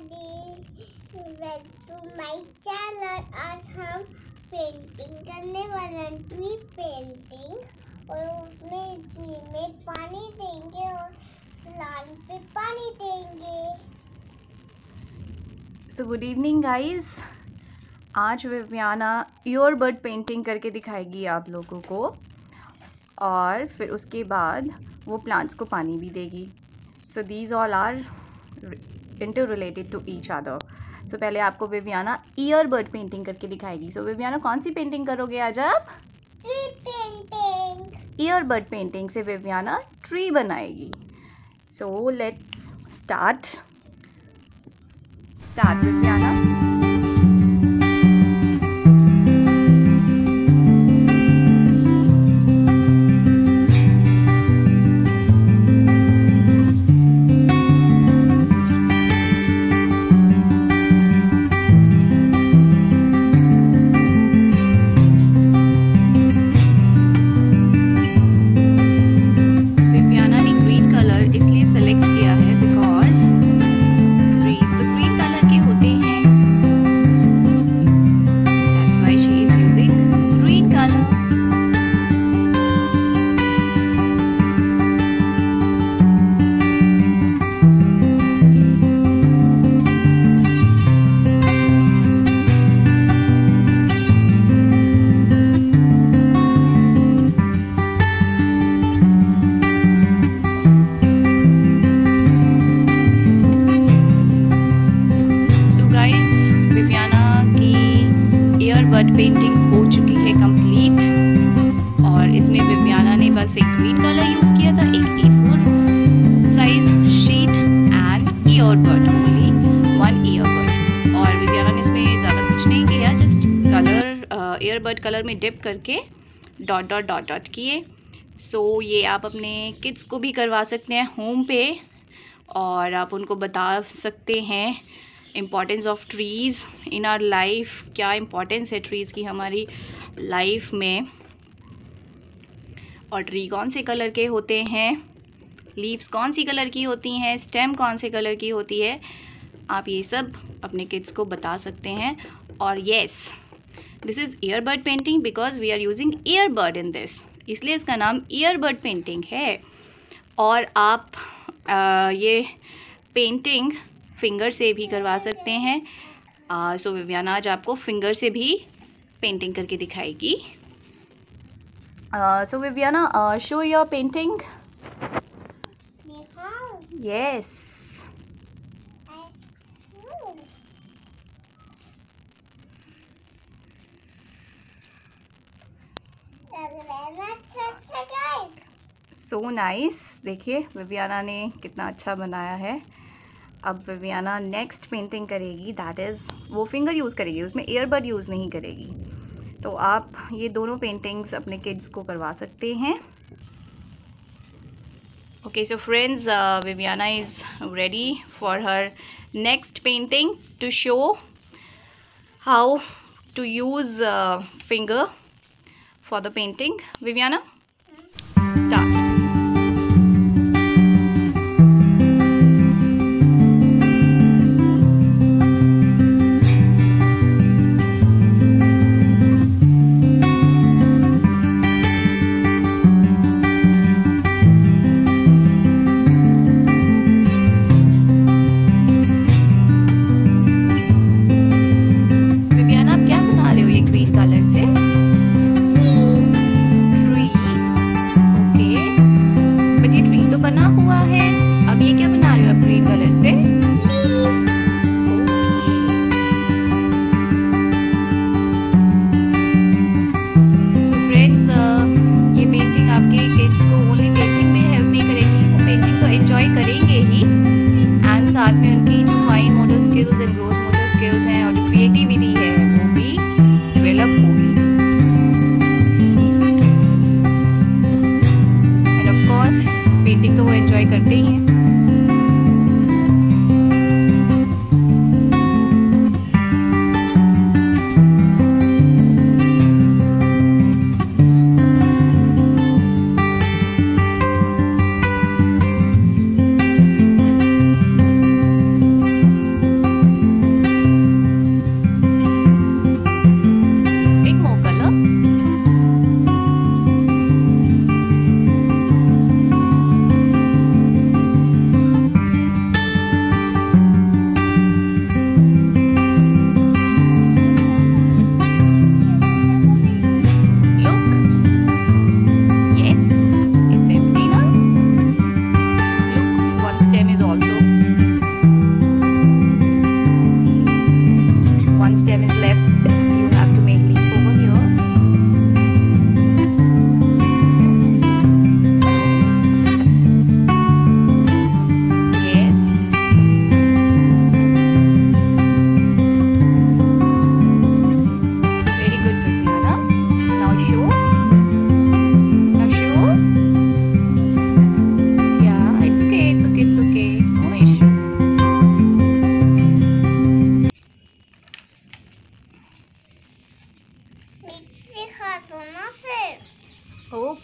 Welcome to my channel. आज हम painting करने वाले हैं, ट्री पेंटिंग, और उसमें ट्री में पानी देंगे और प्लांट पे पानी देंगे। So good evening guys. आज विवियाना ईयरबड पेंटिंग करके दिखाएगी आप लोगों को, और फिर उसके बाद वो प्लांट्स को पानी भी देगी। So these all are interrelated to each other. So पहले आपको विवियाना ईयरबड पेंटिंग करके दिखाएगी। सो विवियाना कौन सी पेंटिंग करोगे आज आप? Tree painting. ईयरबड पेंटिंग से विवियाना ट्री बनाएगी। So let's start Viviana. Earbud painting हो चुकी है कंप्लीट, और इसमें विवियाना ने बस एक ग्रीन कलर यूज़ किया था, एक A4 size sheet and earbud, only one earbud. और विवियाना ने इसमें ज़्यादा कुछ नहीं किया, जस्ट कलर ईयरबड कलर में डिप करके डॉट डॉट डॉट डॉट किए। सो ये आप अपने किड्स को भी करवा सकते हैं होम पे, और आप उनको बता सकते हैं importance of trees in our life, क्या इम्पॉर्टेंस है ट्रीज़ की हमारी लाइफ में, और ट्री कौन से कलर के होते हैं, लीव्स कौन सी कलर की होती हैं, स्टेम कौन से कलर की होती है। आप ये सब अपने किड्स को बता सकते हैं। और yes, this is earbud painting because we are using earbud in this, इसलिए इसका नाम ईयरबड पेंटिंग है। और आप ये पेंटिंग फिंगर से भी करवा सकते हैं। सो विवियाना आज आपको फिंगर से भी पेंटिंग करके दिखाएगी। So Viviana, show your painting. Yes, so nice. देखिए विवियाना ने कितना अच्छा बनाया है। अब विवियाना नेक्स्ट पेंटिंग करेगी, दैट इज़ वो फिंगर यूज़ करेगी, उसमें ईयरबड यूज़ नहीं करेगी। तो आप ये दोनों पेंटिंग्स अपने किड्स को करवा सकते हैं। Okay, so friends, Viviana is ready for her next painting to show how to use finger for the painting. Viviana, start.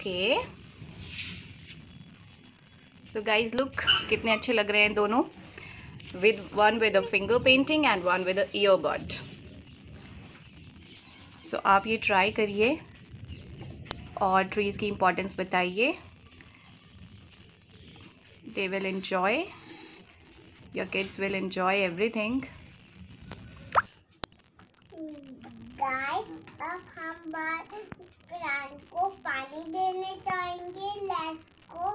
Okay, so guys look, कितने अच्छे लग रहे हैं दोनों, one with a finger painting and one with a earbud. So आप ये try करिए और ट्रीज़ की इम्पोर्टेंस बताइए। They will enjoy, your kids will enjoy everything. Guys, अब हम प्लांट को पानी देने जाएंगे। Let's go.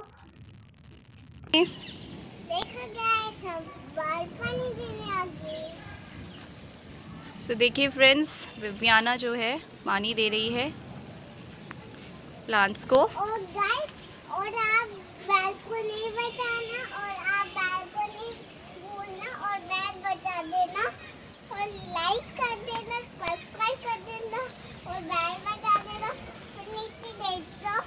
देखो गाइस, हम पानी देने आ गए। सो देखिए फ्रेंड्स, विवियाना जो है पानी दे रही है प्लांट्स को। और गाइस, और आप बैल को नहीं बचाना, और आप बैल को नहीं भूलना, और बैल बचा देना, और लाइक कर देना, सब्सक्राइब कर देना, और बैल बचा देना। और नीचे देख लो,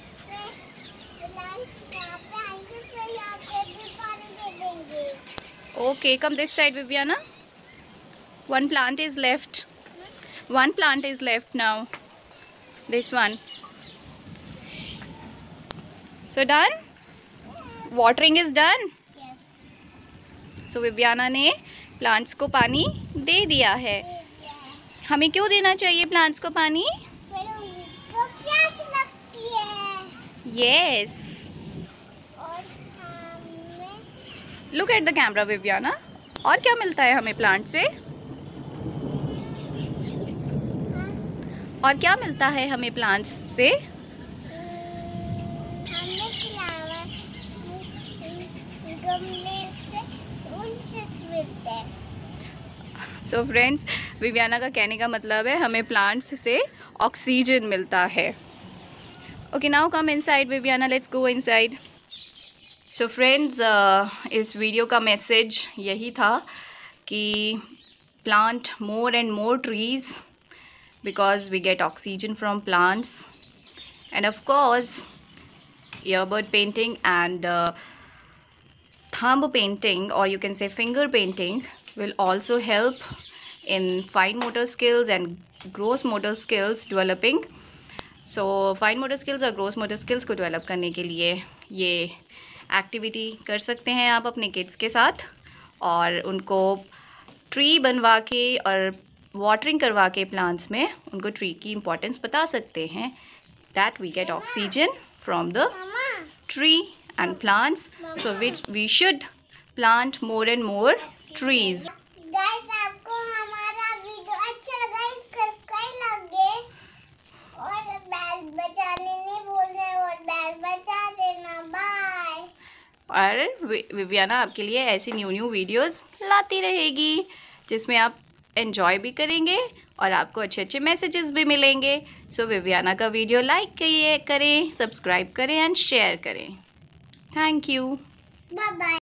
यहाँ पे आएंगे तो यहाँ पे भी पानी दे देंगे। Okay, come this side Viviana. One plant is left. One plant is left now. This one. So done? Watering is done. Yes. So Viviana ने प्लांट्स को पानी दे दिया है। हमें क्यों देना चाहिए प्लांट्स को पानी? फिर उनको प्यास लगती है। Yes. और हमें Look at the camera Viviana. और क्या मिलता है हमें प्लांट से? और क्या मिलता है हमें प्लांट्स से? हमें फ्लावर गमले से उनसे मिलते हैं। सो फ्रेंड्स, विवियाना का कहने का मतलब है हमें प्लांट्स से ऑक्सीजन मिलता है। Okay, now come inside Viviana, let's go inside. So friends, इस वीडियो का मैसेज यही था कि plant more and more trees because we get oxygen from plants, and of course earbud painting and thumb painting, or you can say finger painting, will also help in fine motor skills and gross motor skills developing. So fine motor skills और gross motor skills को develop करने के लिए ये activity कर सकते हैं आप अपने kids के साथ, और उनको ट्री बनवा के और वाटरिंग करवा के प्लांट्स में उनको ट्री की इम्पोर्टेंस बता सकते हैं, that we get oxygen from the tree and plants, so we should plant more and more trees. Guys, आपको हमारा वीडियो अच्छा लगा, सब्सक्राइब लगे, और बैल बचाने नहीं भूलना, और बैल बचा देना। बाय। और विवियाना आपके लिए ऐसी न्यू वीडियोस लाती रहेगी जिसमें आप एंजॉय भी करेंगे और आपको अच्छे अच्छे मैसेजेस भी मिलेंगे। सो विवियाना का वीडियो लाइक करें, सब्सक्राइब करें एंड शेयर करें। Thank you. Bye bye.